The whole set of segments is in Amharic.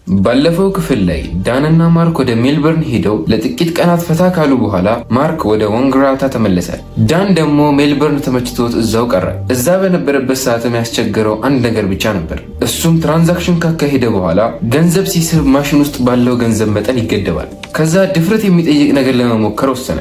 ባለፈው ክፍል ላይ ዳንና ማርክ ወደ ሜልበርን ሄደው ለጥቂት ቀናት ፈታ ካሉ በኋላ ማርክ ወደ ወንግራታ ተመለሰ። ዳን ደግሞ ሜልበርን ተመችቶት እዛው ቀረ። እዛ በነበረበት ሰዓትም ያስቸገረው አንድ ነገር ብቻ ነበር። እሱም ትራንዛክሽን ካካሄደ በኋላ ገንዘብ ሲስብ ማሽን ውስጥ ባለው ገንዘብ መጠን ይገደባል። ከዛ ድፍረት የሚጠይቅ ነገር ለመሞከር ወሰነ።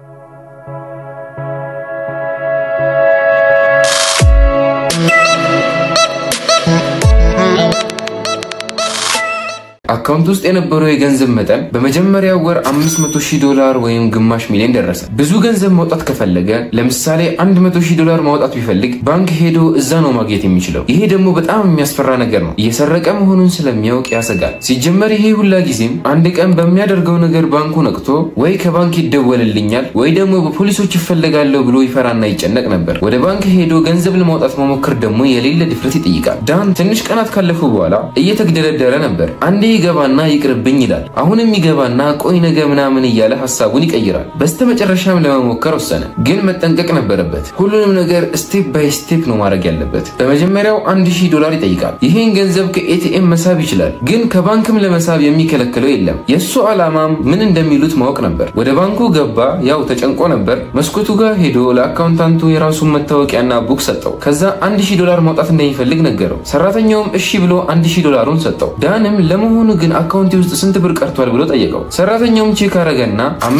አካውንት ውስጥ የነበረው የገንዘብ መጠን በመጀመሪያው ወር $500,000 ወይም ግማሽ ሚሊዮን ደረሰ። ብዙ ገንዘብ ማውጣት ከፈለገ ለምሳሌ $100,000 ማውጣት ቢፈልግ ባንክ ሄዶ እዛ ነው ማግኘት የሚችለው። ይሄ ደግሞ በጣም የሚያስፈራ ነገር ነው። እየሰረቀ መሆኑን ስለሚያውቅ ያሰጋል። ሲጀመር ይሄ ሁላ ጊዜም አንድ ቀን በሚያደርገው ነገር ባንኩ ነቅቶ ወይ ከባንክ ይደወልልኛል ወይ ደግሞ በፖሊሶች ይፈልጋለሁ ብሎ ይፈራና ይጨነቅ ነበር። ወደ ባንክ ሄዶ ገንዘብ ለማውጣት መሞከር ደግሞ የሌለ ድፍረት ይጠይቃል። ዳን ትንሽ ቀናት ካለፉ በኋላ እየተግደረደረ ነበር። አንዴ ይገባና ይቅርብኝ ይላል። አሁንም ይገባና ቆይ ነገ ምናምን እያለ ሐሳቡን ይቀይራል። በስተመጨረሻም ለመሞከር ወሰነ። ግን መጠንቀቅ ነበረበት። ሁሉንም ነገር ስቴፕ ባይ ስቴፕ ነው ማድረግ ያለበት። በመጀመሪያው $1,000 ይጠይቃል። ይሄን ገንዘብ ከኤቲኤም መሳብ ይችላል፣ ግን ከባንክም ለመሳብ የሚከለክለው የለም። የሱ ዓላማም ምን እንደሚሉት ማወቅ ነበር። ወደ ባንኩ ገባ። ያው ተጨንቆ ነበር። መስኮቱ ጋር ሄዶ ለአካውንታንቱ የራሱን መታወቂያና ቡክ ሰጠው። ከዛ $1,000 ማውጣት እንደሚፈልግ ነገረው። ሰራተኛውም እሺ ብሎ $1,000 ሰጠው። ዳንም ለመሆኑ ግን አካውንት ውስጥ ስንት ብር ቀርቷል ብሎ ጠየቀው። ሰራተኛውም ቼክ አረጋና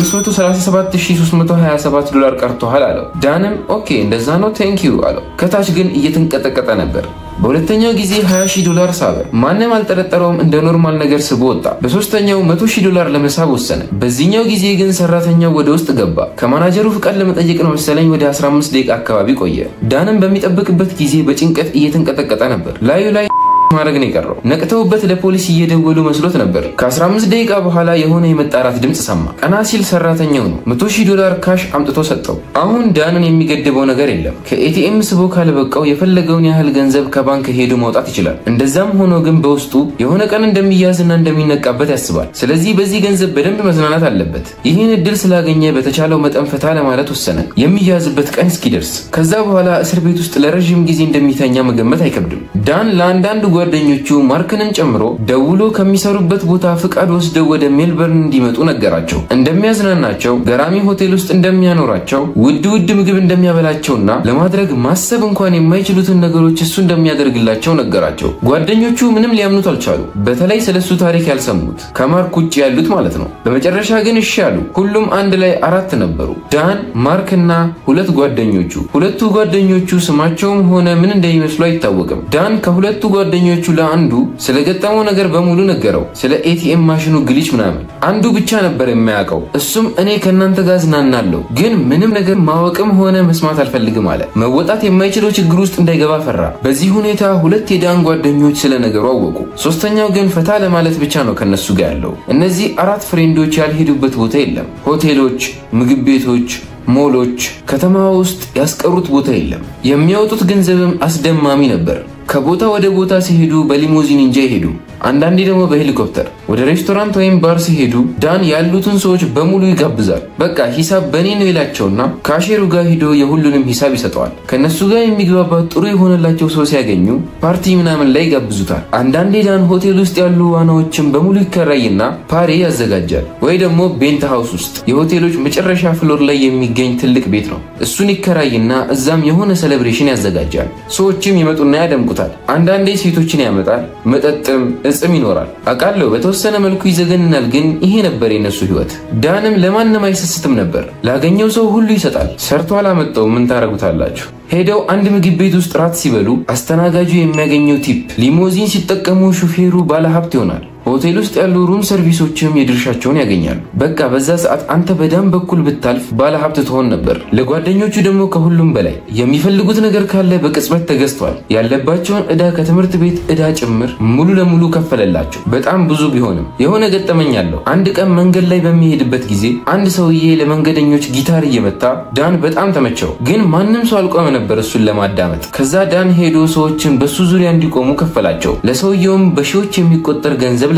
$537,327 ቀርቷል አለው። ዳንም ኦኬ እንደዛ ነው ቴንኪዩ አለው። ከታች ግን እየተንቀጠቀጠ ነበር። በሁለተኛው ጊዜ $20,000 ሳበ። ማንም አልጠረጠረውም። እንደ ኖርማል ነገር ስቦ ወጣ። በሶስተኛው $100,000 ለመሳብ ወሰነ። በዚህኛው ጊዜ ግን ሰራተኛው ወደ ውስጥ ገባ። ከማናጀሩ ፍቃድ ለመጠየቅ ነው መሰለኝ። ወደ 15 ደቂቃ አካባቢ ቆየ። ዳንም በሚጠብቅበት ጊዜ በጭንቀት እየተንቀጠቀጠ ነበር። ላዩ ላይ ማድረግ ነው የቀረው። ነቅተውበት ለፖሊስ እየደወሉ መስሎት ነበር። ከ15 ደቂቃ በኋላ የሆነ የመጣራት ድምጽ ሰማ። ቀና ሲል ሰራተኛው ነው። $100,000 ካሽ አምጥቶ ሰጠው። አሁን ዳንን የሚገድበው ነገር የለም። ከኤቲኤም ስቦ ካልበቃው የፈለገውን ያህል ገንዘብ ከባንክ ሄዶ ማውጣት ይችላል። እንደዛም ሆኖ ግን በውስጡ የሆነ ቀን እንደሚያዝና እንደሚነቃበት ያስባል። ስለዚህ በዚህ ገንዘብ በደንብ መዝናናት አለበት። ይህን እድል ስላገኘ በተቻለው መጠን ፈታ ለማለት ወሰነ፣ የሚያዝበት ቀን እስኪደርስ። ከዛ በኋላ እስር ቤት ውስጥ ለረጅም ጊዜ እንደሚተኛ መገመት አይከብድም። ዳን ለአንዳንድ ጓደኞቹ ማርክንን ጨምሮ ደውሎ ከሚሰሩበት ቦታ ፍቃድ ወስደው ወደ ሜልበርን እንዲመጡ ነገራቸው። እንደሚያዝናናቸው፣ ገራሚ ሆቴል ውስጥ እንደሚያኖራቸው፣ ውድ ምግብ እንደሚያበላቸውና ለማድረግ ማሰብ እንኳን የማይችሉትን ነገሮች እሱ እንደሚያደርግላቸው ነገራቸው። ጓደኞቹ ምንም ሊያምኑት አልቻሉ። በተለይ ስለሱ ታሪክ ያልሰሙት ከማርክ ውጭ ያሉት ማለት ነው። በመጨረሻ ግን እሺ አሉ። ሁሉም አንድ ላይ 4 ነበሩ። ዳን፣ ማርክና 2 ጓደኞቹ። ሁለቱ ጓደኞቹ ስማቸውም ሆነ ምን እንደሚመስሉ አይታወቅም። ዳን ከሁለቱ ጓደኞቹ ለአንዱ ስለገጠመው ነገር በሙሉ ነገረው። ስለ ኤቲኤም ማሽኑ ግሊች ምናምን። አንዱ ብቻ ነበር የሚያውቀው። እሱም እኔ ከናንተ ጋር ዝናናለሁ፣ ግን ምንም ነገር ማወቅም ሆነ መስማት አልፈልግም አለ። መወጣት የማይችለው ችግር ውስጥ እንዳይገባ ፈራ። በዚህ ሁኔታ 2 የዳን ጓደኞች ስለ ነገሩ አወቁ። ሶስተኛው ግን ፈታ ለማለት ብቻ ነው ከነሱ ጋር ያለው። እነዚህ 4 ፍሬንዶች ያልሄዱበት ቦታ የለም። ሆቴሎች፣ ምግብ ቤቶች፣ ሞሎች፣ ከተማ ውስጥ ያስቀሩት ቦታ የለም። የሚያወጡት ገንዘብም አስደማሚ ነበር። ከቦታ ወደ ቦታ ሲሄዱ በሊሞዚን እንጂ አይሄዱ። አንዳንዴ ደግሞ በሄሊኮፕተር። ወደ ሬስቶራንት ወይም ባር ሲሄዱ ዳን ያሉትን ሰዎች በሙሉ ይጋብዛል። በቃ ሂሳብ በኔ ነው ይላቸውና ካሼሩ ጋር ሄዶ የሁሉንም ሂሳብ ይሰጠዋል። ከነሱ ጋር የሚግባባ ጥሩ የሆነላቸው ሰው ሲያገኙ ፓርቲ ምናምን ላይ ይጋብዙታል። አንዳንዴ ዳን ሆቴል ውስጥ ያሉ ዋናዎችን በሙሉ ይከራይና ፓሪ ያዘጋጃል። ወይ ደግሞ ቤንት ሃውስ ውስጥ የሆቴሎች መጨረሻ ፍሎር ላይ የሚገኝ ትልቅ ቤት ነው። እሱን ይከራይና እዛም የሆነ ሴሌብሬሽን ያዘጋጃል። ሰዎችም ይመጡና ያደምቁታል። አንዳንዴ ሴቶችን ያመጣል። መጠጥም እጽም ይኖራል። አቃለው በተወሰነ መልኩ ይዘገንናል፣ ግን ይሄ ነበር የነሱ ህይወት። ዳንም ለማንም አይሰስትም ነበር። ላገኘው ሰው ሁሉ ይሰጣል። ሰርቶ አላመጣው ምን ታረጉታላችሁ? ሄደው አንድ ምግብ ቤት ውስጥ ራት ሲበሉ አስተናጋጁ የሚያገኘው ቲፕ፣ ሊሞዚን ሲጠቀሙ ሹፌሩ ባለሀብት ይሆናል። ሆቴል ውስጥ ያሉ ሩም ሰርቪሶችም የድርሻቸውን ያገኛሉ። በቃ በዛ ሰዓት አንተ በዳን በኩል ብታልፍ ባለሀብት ትሆን ነበር። ለጓደኞቹ ደግሞ ከሁሉም በላይ የሚፈልጉት ነገር ካለ በቅጽበት ተገዝቷል። ያለባቸውን ዕዳ ከትምህርት ቤት ዕዳ ጭምር ሙሉ ለሙሉ ከፈለላቸው። በጣም ብዙ ቢሆንም የሆነ ገጠመኝ አለው። አንድ ቀን መንገድ ላይ በሚሄድበት ጊዜ አንድ ሰውዬ ለመንገደኞች ጊታር እየመታ ዳን በጣም ተመቸው። ግን ማንም ሰው አልቆመ ነበር እሱን ለማዳመጥ። ከዛ ዳን ሄዶ ሰዎችን በሱ ዙሪያ እንዲቆሙ ከፈላቸው። ለሰውየውም በሺዎች የሚቆጠር ገንዘብ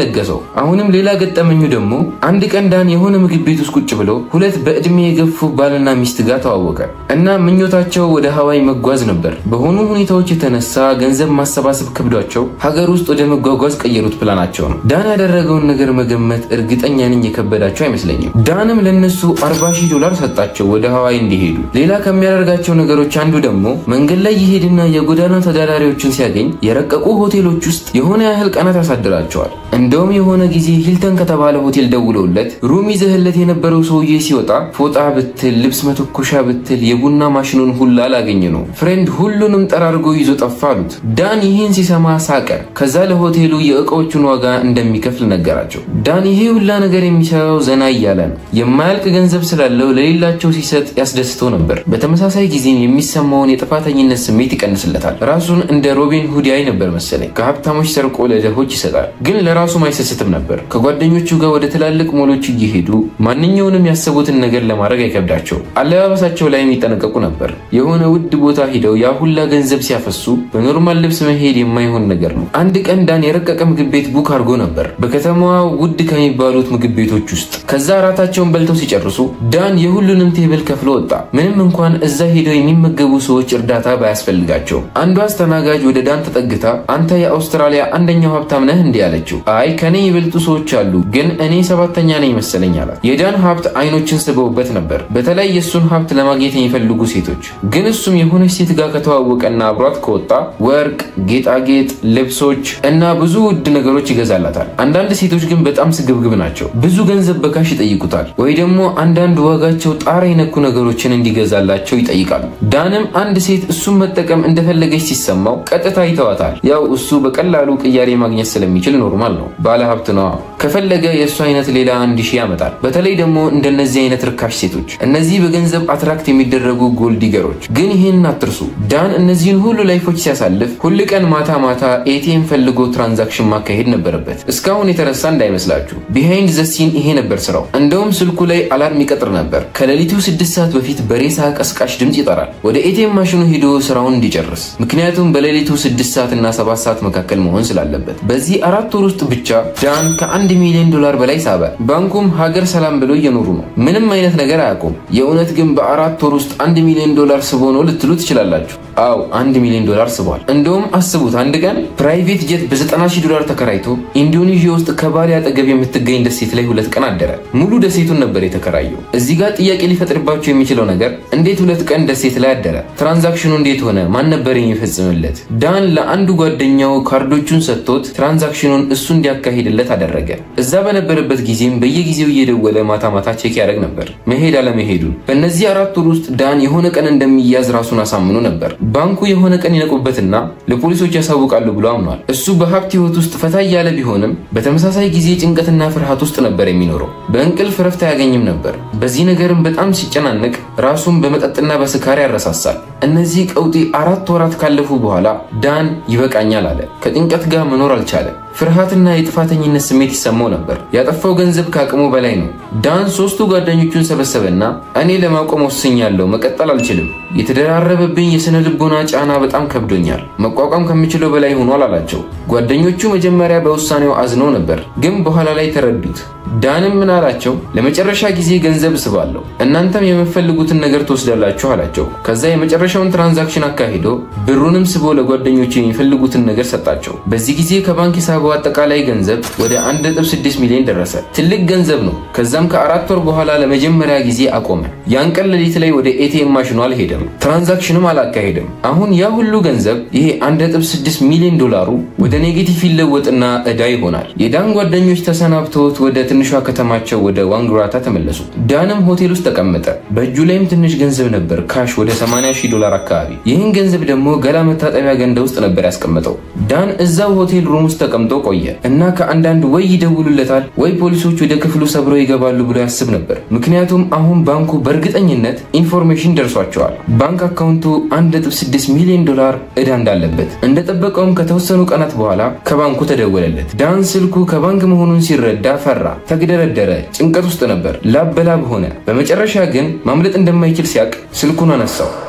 ለገሰው። አሁንም ሌላ ገጠመኙ ደግሞ አንድ ቀን ዳን የሆነ ምግብ ቤት ውስጥ ቁጭ ብሎ ሁለት በእድሜ የገፉ ባልና ሚስት ጋር ተዋወቀ እና ምኞታቸው ወደ ሀዋይ መጓዝ ነበር። በሆኑ ሁኔታዎች የተነሳ ገንዘብ ማሰባሰብ ከብዷቸው ሀገር ውስጥ ወደ መጓጓዝ ቀየሩት ፕላናቸው ነው። ዳን ያደረገውን ነገር መገመት እርግጠኛ ነኝ የከበዳቸው አይመስለኝም። ዳንም ለነሱ $40,000 ሰጣቸው ወደ ሀዋይ እንዲሄዱ። ሌላ ከሚያደርጋቸው ነገሮች አንዱ ደግሞ መንገድ ላይ ይሄድና የጎዳና ተዳዳሪዎችን ሲያገኝ የረቀቁ ሆቴሎች ውስጥ የሆነ ያህል ቀናት ያሳድራቸዋል። እንደውም የሆነ ጊዜ ሂልተን ከተባለ ሆቴል ደውለውለት ሩም ይዘህለት የነበረው ሰውዬ ሲወጣ ፎጣ ብትል ልብስ መተኮሻ ብትል የቡና ማሽኑን ሁላ ላገኘ ነው ፍሬንድ ሁሉንም ጠራርጎ ይዞ ጠፋ አሉት። ዳን ይህን ሲሰማ ሳቀ። ከዛ ለሆቴሉ የእቃዎቹን ዋጋ እንደሚከፍል ነገራቸው። ዳን ይሄ ሁላ ነገር የሚሰራው ዘና እያለ ነው። የማያልቅ ገንዘብ ስላለው ለሌላቸው ሲሰጥ ያስደስተው ነበር። በተመሳሳይ ጊዜ የሚሰማውን የጥፋተኝነት ስሜት ይቀንስለታል። ራሱን እንደ ሮቢን ሁድ ያይ ነበር መሰለኝ። ከሀብታሞች ሰርቆ ለድሆች ይሰጣል፣ ግን ለራሱ አይሰስትም ነበር። ከጓደኞቹ ጋር ወደ ትላልቅ ሞሎች እየሄዱ ማንኛውንም ያሰቡትን ነገር ለማድረግ አይከብዳቸው። አለባበሳቸው ላይ የሚጠነቀቁ ነበር። የሆነ ውድ ቦታ ሄደው ያ ሁላ ገንዘብ ሲያፈሱ በኖርማል ልብስ መሄድ የማይሆን ነገር ነው። አንድ ቀን ዳን የረቀቀ ምግብ ቤት ቡክ አድርጎ ነበር በከተማዋ ውድ ከሚባሉት ምግብ ቤቶች ውስጥ። ከዛ ራታቸውን በልተው ሲጨርሱ ዳን የሁሉንም ቴብል ከፍሎ ወጣ። ምንም እንኳን እዛ ሄደው የሚመገቡ ሰዎች እርዳታ ባያስፈልጋቸው። አንዷ አስተናጋጅ ወደ ዳን ተጠግታ አንተ የአውስትራሊያ አንደኛው ሀብታም ነህ እንዲህ አለችው። አይ ከኔ ይበልጡ ሰዎች አሉ፣ ግን እኔ ሰባተኛ ነኝ መሰለኝ አላት። የዳን ሀብት አይኖችን ስበውበት ነበር፣ በተለይ የሱን ሀብት ለማግኘት የሚፈልጉ ሴቶች። ግን እሱም የሆነች ሴት ጋር ከተዋወቀና አብሯት ከወጣ ወርቅ፣ ጌጣጌጥ፣ ልብሶች እና ብዙ ውድ ነገሮች ይገዛላታል። አንዳንድ ሴቶች ግን በጣም ስግብግብ ናቸው። ብዙ ገንዘብ በካሽ ይጠይቁታል፣ ወይ ደግሞ አንዳንድ ዋጋቸው ጣራ የነኩ ነገሮችን እንዲገዛላቸው ይጠይቃሉ። ዳንም አንድ ሴት እሱን መጠቀም እንደፈለገች ሲሰማው ቀጥታ ይተዋታል። ያው እሱ በቀላሉ ቅያሬ ማግኘት ስለሚችል ኖርማል ነው፣ ባለ ሀብት ነው። ከፈለገ የእሱ አይነት ሌላ 1,000 ያመጣል። በተለይ ደግሞ እንደነዚህ አይነት ርካሽ ሴቶች፣ እነዚህ በገንዘብ አትራክት የሚደረጉ ጎልድ ዲገሮች። ግን ይህን አትርሱ፣ ዳን እነዚህን ሁሉ ላይፎች ሲያሳልፍ ሁል ቀን ማታ ማታ ኤቲኤም ፈልጎ ትራንዛክሽን ማካሄድ ነበረበት። እስካሁን የተረሳ እንዳይመስላችሁ፣ ቢሃይንድ ዘ ሲን ይሄ ነበር ስራው። እንደውም ስልኩ ላይ አላርም ይቀጥር ነበር። ከሌሊቱ 6 ሰዓት በፊት በሬሳ ቀስቃሽ ድምጽ ይጠራል ወደ ኤቲኤም ማሽኑ ሄዶ ስራውን እንዲጨርስ። ምክንያቱም በሌሊቱ 6 ሰዓት እና 7 ሰዓት መካከል መሆን ስላለበት። በዚህ 4 ወር ውስጥ ብቻ ዳን $1 ሚሊዮን በላይ ሳበ። ባንኩም ሀገር ሰላም ብሎ እየኖሩ ነው። ምንም አይነት ነገር አያውቁም። የእውነት ግን በ4 ወር ውስጥ $1 ሚሊዮን ስቦ ነው ልትሉ ትችላላችሁ። አው $1 ሚሊዮን ስቧል። እንደውም አስቡት፣ አንድ ቀን ፕራይቬት ጀት $90,000 ተከራይቶ ኢንዶኔዥያ ውስጥ ከባሊ አጠገብ የምትገኝ ደሴት ላይ 2 ቀን አደረ። ሙሉ ደሴቱን ነበር የተከራየው። እዚህ ጋር ጥያቄ ሊፈጥርባቸው የሚችለው ነገር እንዴት 2 ቀን ደሴት ላይ አደረ? ትራንዛክሽኑ እንዴት ሆነ? ማን ነበር የሚፈጽምለት? ዳን ለአንዱ ጓደኛው ካርዶቹን ሰጥቶት ትራንዛክሽኑን እሱ እንዲያካሂድለት አደረገ። እዛ በነበረበት ጊዜም በየጊዜው እየደወለ ማታ ማታ ቼክ ያደርግ ነበር መሄድ አለመሄዱን። በእነዚህ 4 ወር ውስጥ ዳን የሆነ ቀን እንደሚያዝ ራሱን አሳምኖ ነበር። ባንኩ የሆነ ቀን ይነቁበትና ለፖሊሶች ያሳውቃሉ ብሎ አምኗል። እሱ በሀብት ህይወት ውስጥ ፈታ ያለ ቢሆንም በተመሳሳይ ጊዜ ጭንቀትና ፍርሃት ውስጥ ነበር የሚኖረው። በእንቅልፍ ረፍት አያገኝም ነበር። በዚህ ነገርም በጣም ሲጨናነቅ ራሱን በመጠጥና በስካር ያረሳሳል። እነዚህ ቀውጢ 4 ወራት ካለፉ በኋላ ዳን ይበቃኛል አለ። ከጭንቀት ጋር መኖር አልቻለም። ፍርሃትና የጥፋተኝነት ስሜት ይሰማው ነበር። ያጠፋው ገንዘብ ከአቅሙ በላይ ነው። ዳን 3 ጓደኞቹን ሰበሰበና እኔ ለማቆም ወስኛለሁ፣ መቀጠል አልችልም። የተደራረበብኝ የስነ ልቦና ጫና በጣም ከብዶኛል፣ መቋቋም ከምችለው በላይ ሆኗል አላቸው። ጓደኞቹ መጀመሪያ በውሳኔው አዝነው ነበር፣ ግን በኋላ ላይ ተረዱት። ዳንም ምን አላቸው? ለመጨረሻ ጊዜ ገንዘብ ስባለሁ፣ እናንተም የምትፈልጉትን ነገር ትወስዳላችሁ አላቸው። ከዛ የመጨረሻውን ትራንዛክሽን አካሂዶ ብሩንም ስቦ ለጓደኞቹ የሚፈልጉትን ነገር ሰጣቸው። በዚህ ጊዜ ከባንክ ሂሳቡ አጠቃላይ ገንዘብ ወደ 1.6 ሚሊዮን ደረሰ። ትልቅ ገንዘብ ነው። ከዛም ከ4 ወር በኋላ ለመጀመሪያ ጊዜ አቆመ። ያን ቀን ሌሊት ላይ ወደ ኤቲኤም ማሽኑ አልሄደም፣ ትራንዛክሽንም አላካሄደም። አሁን ያ ሁሉ ገንዘብ ይሄ 1.6 ሚሊዮን ዶላሩ ወደ ኔጌቲቭ ይለወጥና ዕዳ ይሆናል። የዳን ጓደኞች ተሰናብተውት ወደ ትንሿ ከተማቸው ወደ ዋንግራታ ተመለሱ። ዳንም ሆቴል ውስጥ ተቀመጠ። በእጁ ላይም ትንሽ ገንዘብ ነበር፣ ካሽ ወደ $80,000 አካባቢ። ይህን ገንዘብ ደግሞ ገላ መታጠቢያ ገንዳ ውስጥ ነበር ያስቀመጠው። ዳን እዛው ሆቴል ሩም ውስጥ ተቀምጦ ቆየ እና ከአንዳንድ ወይ ይደውሉለታል ወይ ፖሊሶች ወደ ክፍሉ ሰብረው ይገባሉ ብሎ ያስብ ነበር። ምክንያቱም አሁን ባንኩ በእርግጠኝነት ኢንፎርሜሽን ደርሷቸዋል። ባንክ አካውንቱ $1.6 ሚሊዮን ዕዳ እንዳለበት። እንደጠበቀውም ከተወሰኑ ቀናት በኋላ ከባንኩ ተደወለለት። ዳን ስልኩ ከባንክ መሆኑን ሲረዳ ፈራ፣ ተግደረደረ፣ ጭንቀት ውስጥ ነበር፣ ላብ በላብ ሆነ። በመጨረሻ ግን ማምለጥ እንደማይችል ሲያቅ ስልኩን አነሳው።